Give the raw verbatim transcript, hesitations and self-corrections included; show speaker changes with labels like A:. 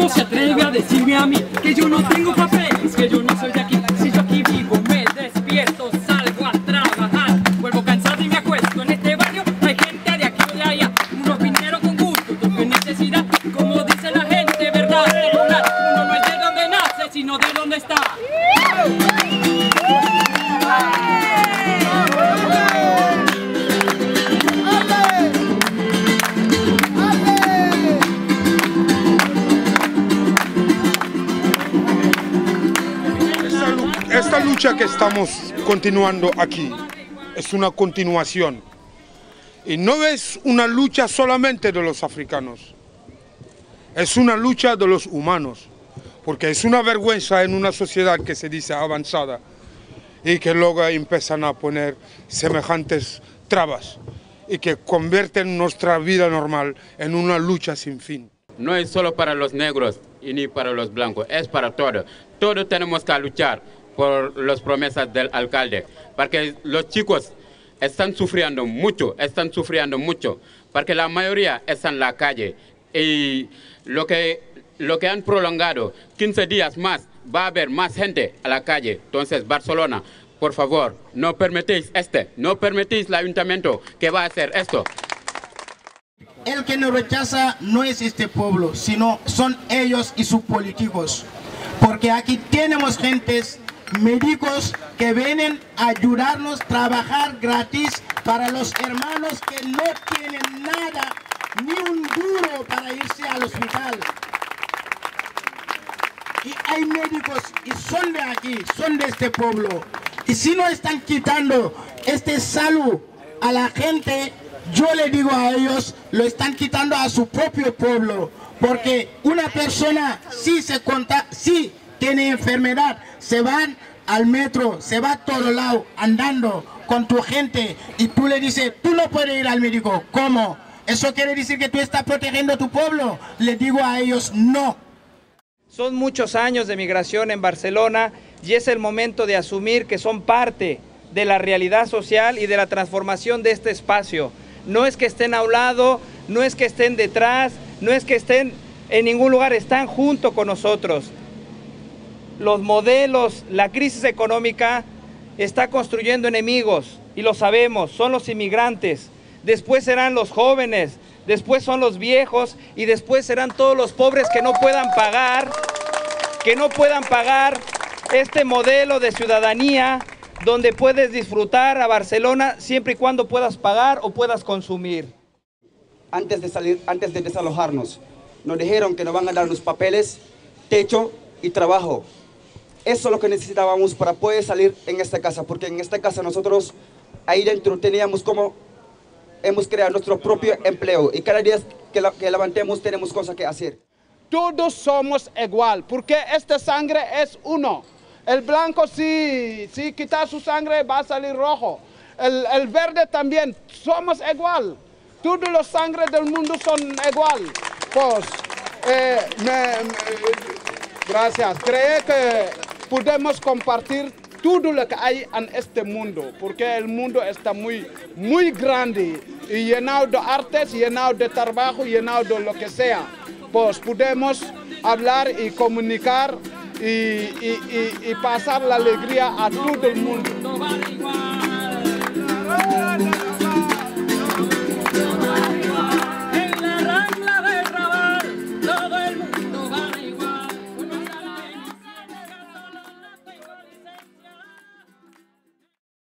A: ¿Cómo se atreve a decirme a mí que yo no tengo papeles, que yo no soy de aquí? Si yo aquí vivo, me despierto, salgo a trabajar, vuelvo cansado y me acuesto. En este barrio hay gente de aquí o de allá, unos vinieron con gusto, otros con necesidad. Como dice la gente, verdad, uno no es de donde nace, sino de donde está.
B: Esta lucha que estamos continuando aquí es una continuación y no es una lucha solamente de los africanos, es una lucha de los humanos, porque es una vergüenza en una sociedad que se dice avanzada y que luego empiezan a poner semejantes trabas y que convierten nuestra vida normal en una lucha sin fin.
C: No es solo para los negros y ni para los blancos, es para todos. Todos tenemos que luchar por las promesas del alcalde, porque los chicos están sufriendo mucho, están sufriendo mucho, porque la mayoría está en la calle y lo que, lo que han prolongado quince días más, va a haber más gente a la calle. Entonces, Barcelona, por favor, no permitéis este, no permitéis el ayuntamiento que va a hacer esto.
D: El que nos rechaza no es este pueblo, sino son ellos y sus políticos, porque aquí tenemos gentes médicos que vienen a ayudarnos a trabajar gratis para los hermanos que no tienen nada, ni un duro para irse al hospital. Y hay médicos y son de aquí, son de este pueblo. Y si no están quitando este salud a la gente, yo le digo a ellos, lo están quitando a su propio pueblo. Porque una persona si se conta, si tiene enfermedad, se van al metro, se va a todo lado andando con tu gente y tú le dices, tú no puedes ir al médico. ¿Cómo? ¿Eso quiere decir que tú estás protegiendo a tu pueblo? Le digo a ellos, no.
E: Son muchos años de migración en Barcelona y es el momento de asumir que son parte de la realidad social y de la transformación de este espacio. No es que estén a un lado, no es que estén detrás, no es que estén en ningún lugar, están junto con nosotros. Los modelos, la crisis económica está construyendo enemigos y lo sabemos, son los inmigrantes, después serán los jóvenes, después son los viejos y después serán todos los pobres que no puedan pagar, que no puedan pagar este modelo de ciudadanía donde puedes disfrutar a Barcelona siempre y cuando puedas pagar o puedas consumir.
F: Antes de salir, antes de desalojarnos, nos dijeron que nos van a dar los papeles, techo y trabajo. Eso es lo que necesitábamos para poder salir en esta casa, porque en esta casa nosotros ahí dentro teníamos como, hemos creado nuestro propio empleo y cada día que, la, que levantemos tenemos cosas que hacer.
G: Todos somos igual, porque esta sangre es uno. El blanco si, si quita su sangre va a salir rojo. El, el verde también, somos igual. Todos los sangres del mundo son igual. Pues, eh, me, me, gracias. Creo que podemos compartir todo lo que hay en este mundo, porque el mundo está muy, muy grande y llenado de artes, llenado de trabajo, llenado de lo que sea. Pues podemos hablar y comunicar y, y, y, y pasar la alegría a todo el mundo.